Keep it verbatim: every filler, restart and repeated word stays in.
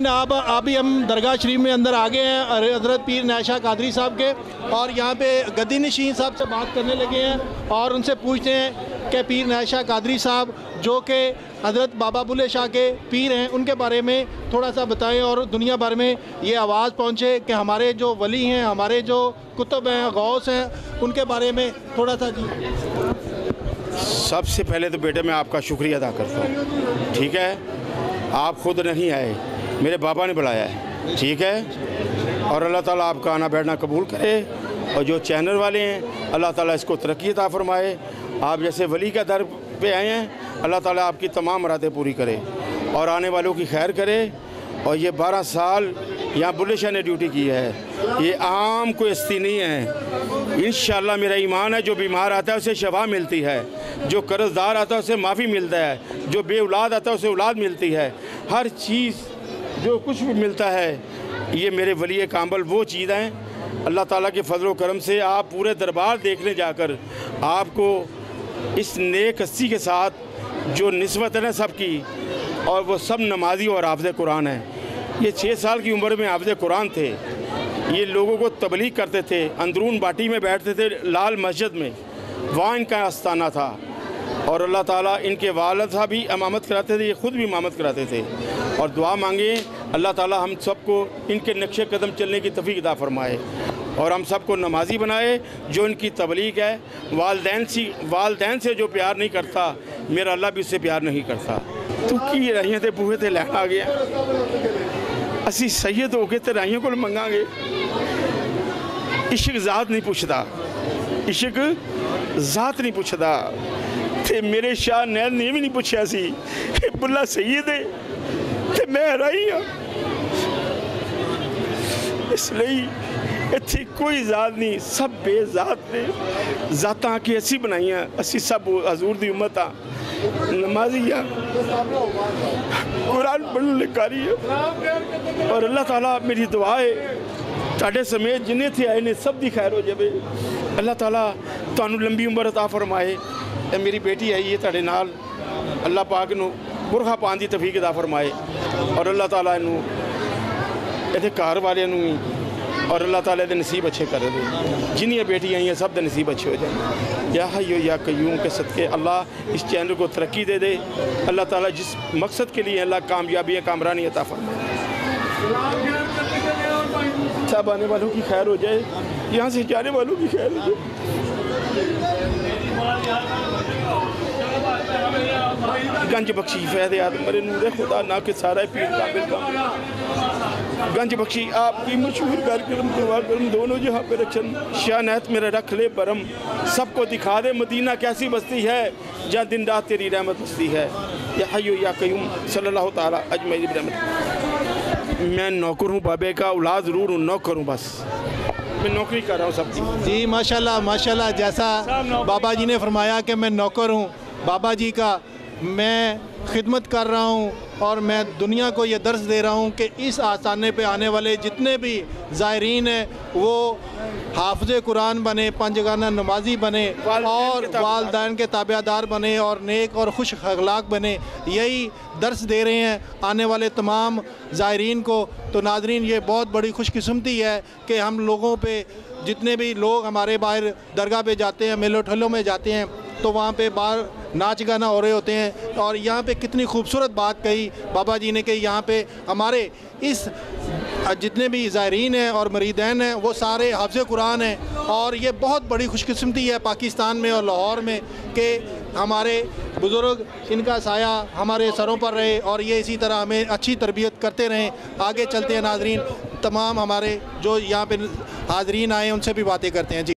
अब अभी हम दरगाह शरीफ में अंदर आ गए हैं हज़रत पीर नायशा कादरी साहब के, और यहाँ पे गद्दी नशीन साहब से बात करने लगे हैं और उनसे पूछते हैं कि पीर नायशा कादरी साहब जो कि हज़रत बाबा बुल्ले शाह के पीर हैं, उनके बारे में थोड़ा सा बताएं और दुनिया भर में ये आवाज़ पहुँचे कि हमारे जो वली हैं, हमारे जो कुतुब हैं, गौस हैं, उनके बारे में थोड़ा सा। जी, सबसे पहले तो बेटे मैं आपका शुक्रिया अदा करता हूँ। ठीक है, आप खुद नहीं आए, मेरे बाबा ने बुलाया है। ठीक है, और अल्लाह ताला आपका आना बैठना कबूल करे, और जो चैनल वाले हैं अल्लाह ताला इसको तरक्की अता फरमाए। आप जैसे वली का दर पे आए हैं, अल्लाह ताला आपकी तमाम मुरादें पूरी करे और आने वालों की खैर करे। और ये बारह साल यहाँ बुल्ले शाह ने ड्यूटी की है, ये आम कोई हस्ती नहीं है। इंशाअल्लाह मेरा ईमान है, जो बीमार आता है उसे शफा मिलती है, जो कर्जदार आता है उसे माफ़ी मिलता है, जो बे औलाद आता है उसे औलाद मिलती है। हर चीज़ जो कुछ भी मिलता है, ये मेरे वली काम्बल वो चीज़ हैं। अल्लाह ताला के फजल करम से आप पूरे दरबार देखने जाकर आपको इस नेक हस्ती के साथ जो निस्बत है ना सबकी, और वो सब नमाजी और हाफ़िज़ कुरान है। ये छः साल की उम्र में हाफ़िज़ कुरान थे, ये लोगों को तबलीग करते थे, अंदरून बाटी में बैठते थे लाल मस्जिद में, वहाँ इनका आस्थाना था। और अल्लाह ताला इनके वालिद साहब भी इमामत कराते थे, ये ख़ुद भी इमामत कराते थे। और दुआ मांगे अल्लाह ताला हम सबको इनके नक्शे कदम चलने की तौफीक अता फरमाए और हम सबको नमाजी बनाए। जो इनकी तबलीग है, वालदैन सी वालदैन से जो प्यार नहीं करता, मेरा अल्लाह भी उससे प्यार नहीं करता। तू की राहियां ते बूहे ते लैन आ गया, असी सैयद हो के ते राहियों को मंगांगे। इश्क ज़ात नहीं पुछदा, इश्क ज़ात नहीं पुछदा। ते मेरे शाह नैन ने भी नहीं पुछया सी बुल्ला सैयद है ते मैं राही हाँ। इसलिए इत्थे कोई ज़ात नहीं, सब बेज़ात ने। ज़ातां की असी बनाइयां, असी सब हजूर दी उम्मत हाँ, नमाजी हाँ, कुरान पढ़ने लिखारी है। और अल्लाह ताला मेरी दुआ है तुहाडे समेत जिन्ने थे आए ने सब दी खैर हो जाए। अल्लाह ताला तुहानू लंबी उम्र अता फरमाए। मेरी बेटी आई है तुहाडे नाल, अल्लाह पाक नू बुरखा पाने की तौफीक अता फरमाए और अल्लाह ताला इनू इहदे घर वाले नू और अल्लाह ताला दे नसीब अच्छे कर दे। जिन्नियां बेटियां आई हैं सब दे नसीब अच्छे हो जाए। या हय्यू या कय्यूम के सदके अल्लाह इस चैनल को तरक्की दे दे। अल्लाह ताला जिस मकसद के लिए अल्लाह कामयाबी कामरानी अता फरमाए, सब आने वालों की खैर हो जाए, यहाँ से जाने वालों की खैर हो जाए। गंज बख्शी फैज़ आदम मरे नूरे खुदा ना के सारा पीर काबिल का गंज बख्शी आपकी मशहूर घर करम दुआ करम दोनों जहाँ पे रक्षण शानैत मेरा रख ले परम। सबको दिखा दे मदीना कैसी बस्ती है जहाँ दिन रात तेरी रहमत बस्ती है। या हय्यू या कय्यूम सल्लल्लाहु ताला अजमईन रहमत। मैं नौकर हूँ बाबे का, औलाद ज़रूर हूँ, नौकर हूँ, बस मैं नौकरी कर रहा हूँ सबकी। जी माशाल्लाह माशाल्लाह, जैसा बाबा जी ने फरमाया कि मैं नौकर हूँ बाबा जी का, मैं खिदमत कर रहा हूँ और मैं दुनिया को ये दर्स दे रहा हूँ कि इस आस्थाने पे आने वाले जितने भी ज़ायरीन हैं वो हाफ़िज़ कुरान बने, पंजगाना नमाजी बने और वालिदैन के ताबेदार बने और नेक और खुश अखलाक बने। यही दर्स दे रहे हैं आने वाले तमाम ज़ायरीन को। तो नाज़रीन, ये बहुत बड़ी खुशकिस्मती है कि हम लोगों पे जितने भी लोग हमारे बाहर दरगाह पे जाते हैं, मेलो ठल्लों में जाते हैं, तो वहाँ पे बाहर नाच गाना हो रहे होते हैं। और यहाँ पे कितनी खूबसूरत बात कही बाबा जी ने कि यहाँ पे हमारे इस जितने भी ज़ायरीन हैं और मरीदैन हैं वो सारे हाफ़िज़ कुरान हैं। और ये बहुत बड़ी खुशकिस्मती है पाकिस्तान में और लाहौर में कि हमारे बुज़ुर्ग, इनका साया हमारे सरों पर रहे और ये इसी तरह हमें अच्छी तरबियत करते रहें। आगे चलते हैं नाज़रीन, तमाम हमारे जो यहाँ पे हाज़रीन आए उनसे भी बातें करते हैं। जी।